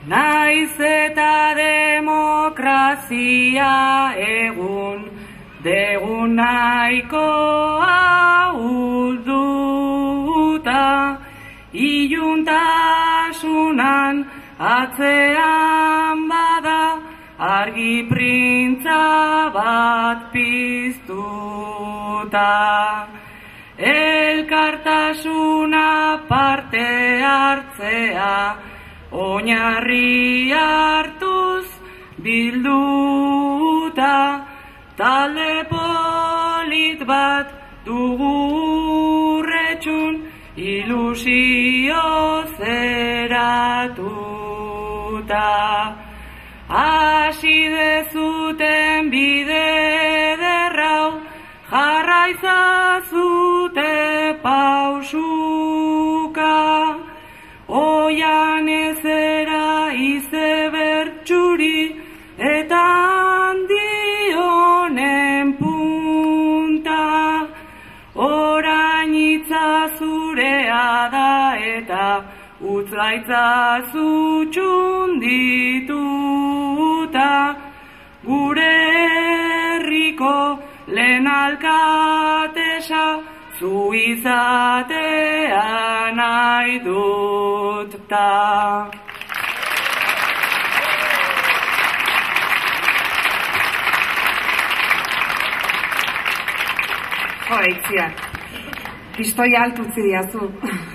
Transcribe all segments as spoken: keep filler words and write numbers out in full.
Naiz eta demokrazia egun, degun nahikoa ulduta, iluntasunan atzean bada, argi printza bat piztuta. Elkartasuna parte hartzea, oinarri hartuz bilduta, talde polit bat dugu urretxun, ilusio zeratuta. Hasi dezuten bide derrau, jarraitzazute pausuka, oian ezera izeberg txuri eta handi honen punta, orain hitza zurea da eta utzaitzazu txundituta, gure herriko lehen alkatesa zu izatea nahi dut ta. Jo, eitziak, pistoia altutzi diazu.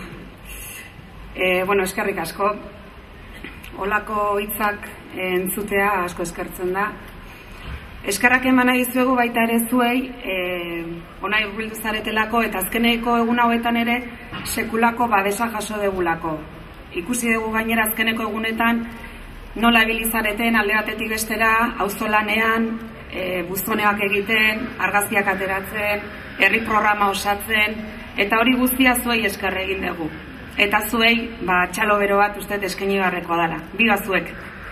E, bueno, eskerrik asko. Olako hitzak entzutea asko eskertzen da. Eskerrak eman nahi zuegu baita ere zuei, e, onai urbildu zaretelako eta azkeneko egun hauetan ere sekulako babesa jaso degulako. Ikusi dugu gainera azkeneko egunetan nola ibilizareten alde batetik bestera, auzolanean, e, buzoneak egiten, argazkiak ateratzen, herri programa osatzen, eta hori guztia zuei esker egin dugu. Eta zuei, ba, txalo bero bat uste eskaini beharrekoa dela. Biga zuek.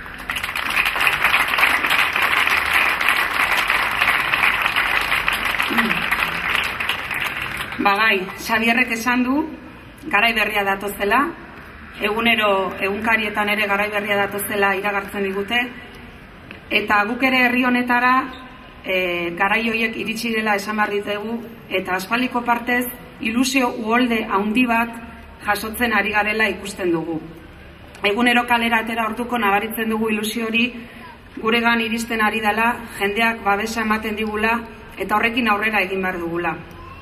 Ba bai, Xabierrek esan du, garai berria datozela, egunero, egunkarietan ere garai berria datozela iragartzen digute, eta guk ere herri honetara e, garai horiek iritsi dela esan behar ditugu, eta aspaldiko partez ilusio uholde handi bat jasotzen ari garela ikusten dugu. Egunero kalera atera orduko nabaritzen dugu ilusio hori guregan iristen ari dela, jendeak babesa ematen digula eta horrekin aurrera egin behar dugula.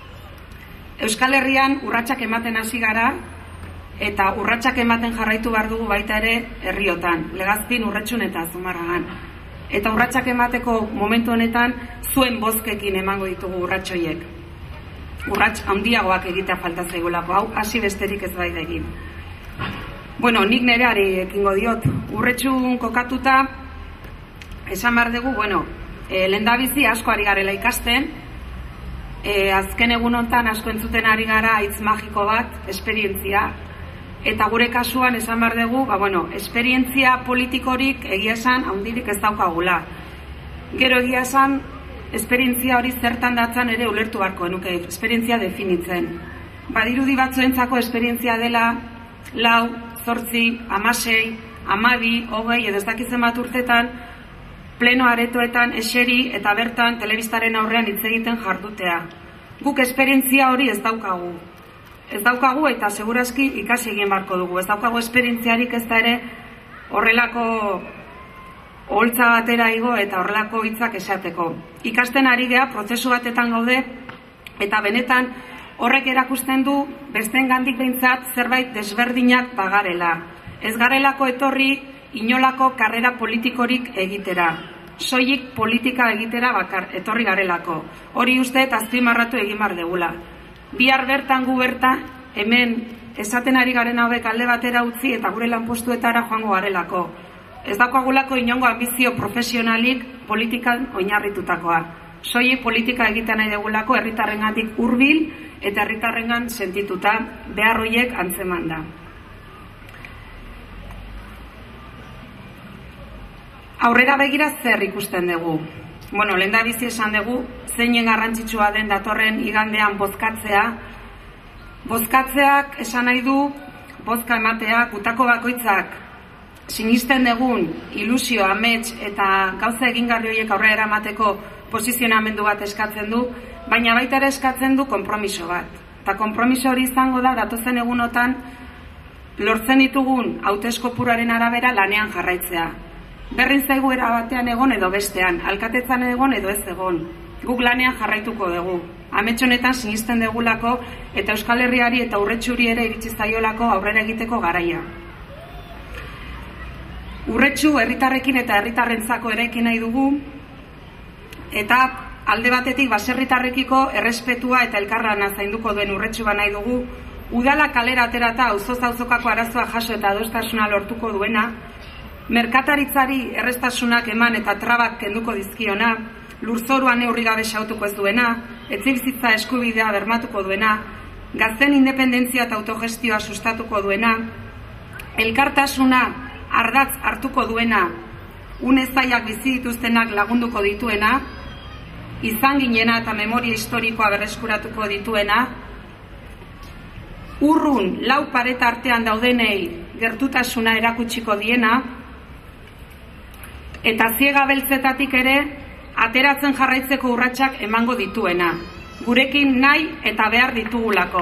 Euskal Herrian urratsak ematen hasi gara eta urratsak ematen jarraitu behar dugu baita ere herriotan, Legazpin, Urretxun eta Zumarragan. Eta urratsak emateko momentu honetan zuen bozkekin emango ditugu urratsoiek. Urrats handiagoak egitea falta zaigulako, hau hasi besterik ez bai da egin. Bueno, nik nereari ekingo diot, Urretxun kokatuta esan behar dugu, bueno, e, lehendabizi asko ari garela ikasten, e, azken egun honetan asko entzuten ari gara hitz magiko bat, esperientzia, eta gure kasuan esan behar dugu, ba, bueno, esperientzia politikorik egia esan handirik ez daukagula. Gero egia esan, esperientzia hori zertan datzan ere ulertu beharko genuke, esperientzia definitzen. Badirudi batzuentzako esperientzia dela lau, zortzi, hamasei, hamabi, hogei, edo ez dakitzen bat urtetan, pleno aretoetan eseri eta bertan telebistaren aurrean hitz egiten jardutea. Guk esperientzia hori ez daukagu. Ez daukagu eta segurazki ikasi egin beharko dugu. Ez daukagu esperientziarik ez da ere horrelako oholtza batera igo eta horrelako hitzak esateko. Ikasten ari gea prozesu batetan gaude eta benetan horrek erakusten du besteengandik behintzat zerbait desberdinak bagarela. Ez garelako etorri inolako karrera politikorik egitera. Soilik politika egitera bakar etorri garelako. Hori uste eta azpimarratu egin behar degula. Bihar bertan gu bertan hemen esaten ari garen hauek alde batera utzi eta gure lanpostuetara joango garelako. Ez daukagulako inongo ambizio profesionalik politikan oinarritutakoa. Soilik politika egiten nahi degulako herritarrengandik hurbil eta herritarrengan sentituta behar horiek antzeman da. Aurrera begira zer ikusten dugu? Bueno, lehendabizi esan dugu, zeinen garrantzitsua den datorren igandean bozkatzea. Bozkatzeak esan nahi du, bozka ematea, gutako bakoitzak sinisten dugun ilusio, amets eta gauza egingarri horiek aurrera eramateko posizionamendu bat eskatzen du, baina baita ere eskatzen du konpromiso bat. Eta konpromiso hori izango da datozen egunotan lortzen ditugun hauteskopuraren arabera lanean jarraitzea. Berrin zaigu era batean egon edo bestean, alkatetzan egon edo ez egon. Guk lanean jarraituko dugu. Amets honetan sinisten degulako eta Euskal Herriari eta Urretxuri ere iritsi zaiolako aurrera egiteko garaia. Urretxu herritarrekin eta herritarrentzako eraiki nahi dugu, eta alde batetik baserritarrekiko errespetua eta elkarlana zainduko duen Urretxu ba nahi dugu, udala kalera aterata auzoz auzokako arazoa jaso eta adostasuna lortuko duena, merkataritzari errestasunak eman eta trabak kenduko dizkiona, lurzorua neurri gabe xautuko ez duena, etxebizitza eskubidea bermatuko duena, gazten independentzia eta autogestioa sustatuko duena, elkartasuna ardatz hartuko duena, une zaiak bizi dituztenak lagunduko dituena, izan ginena eta memoria historikoa berreskuratuko dituena, urrun lau pareta artean daudenei gertutasuna erakutsiko diena, eta ziega beltzetatik ere ateratzen jarraitzeko urratsak emango dituena, gurekin nahi eta behar ditugulako.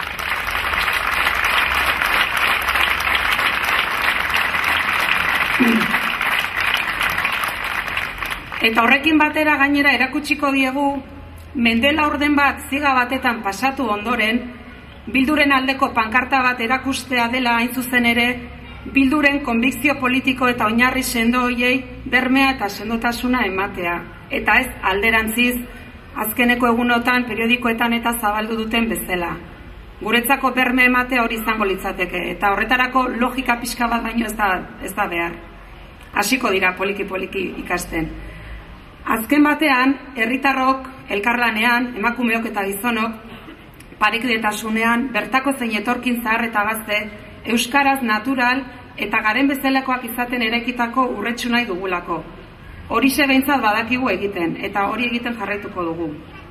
Eta horrekin batera gainera erakutsiko diegu, mendela orden bat ziga batetan pasatu ondoren, Bilduren aldeko pankarta bat erakustea dela hain zuzen ere, Bilduren konbikzio politiko eta oinarri sendo hoiei bermea eta sendotasuna ematea. Eta ez alderantziz, azkeneko egunotan, periodikoetan eta zabaldu duten bezala. Guretzako berme ematea hori izango litzateke, eta horretarako logika pixka bat baino ez da, ez da behar. Hasiko dira poliki-poliki ikasten. Azken batean, herritarrok elkarlanean, emakumeok eta gizonok, parekidetasunean, bertako zein etorkin zahar eta gazte, euskaraz natural eta garen bezalakoak izaten eraikitako Urretxu nahi dugulako. Horixe behintzat badakigu egiten, eta hori egiten jarraituko dugu.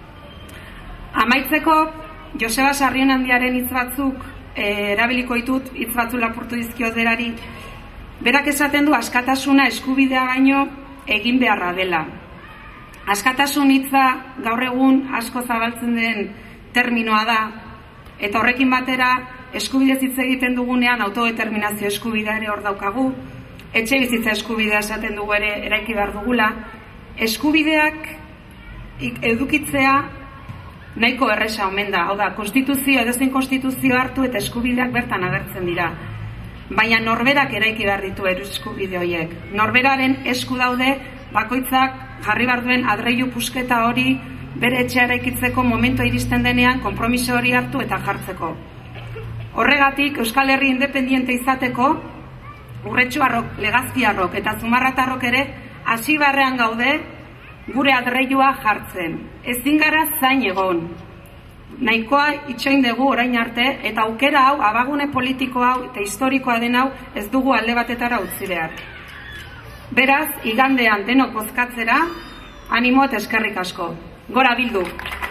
Amaitzeko, Joseba Sarrionandiaren hitz batzuk e, erabiliko ditut, hitz batzu lapurtu dizkioz berari, berak esaten du askatasuna eskubidea baino egin beharra dela. Askatasun hitza gaur egun asko zabaltzen den terminoa da, eta horrekin batera eskubidez hitz egiten dugunean autodeterminazio eskubidea ere hor daukagu, etxe bizitza eskubidea esaten dugu ere eraiki behar dugula, eskubideak edukitzea nahiko erresa omen da, hau da, konstituzio edozein konstituzio hartu eta eskubideak bertan agertzen dira. Baina norberak eraiki behar ditu eskubide horiek. Norberaren esku daude bakoitzak jarri behar duen adreilu pusketa hori bere etxea eraikitzeko momentu iristen denean konpromiso hori hartu eta jartzeko. Horregatik, Euskal Herri independiente izateko, Urretxuarrok, Legazpiarrok eta Zumarratarrok ere hasi barrean gaude gure adreilua jartzen. Ezin gara zain egon. Nahikoa itxoin dugu orain arte, eta aukera hau, abagune politiko hau eta historikoa den hau ez dugu alde batetara utzi behar. Beraz, igandean denok bozkatzera, animo eta eskerrik asko. Gora Bildu!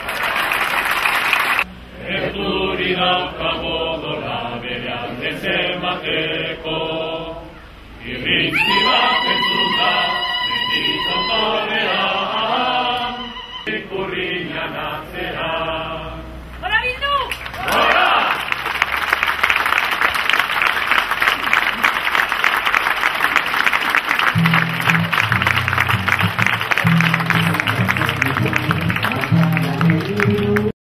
Erduri daukago dola berean dezemateko, irrintzi bat entzuta, bendito torrean.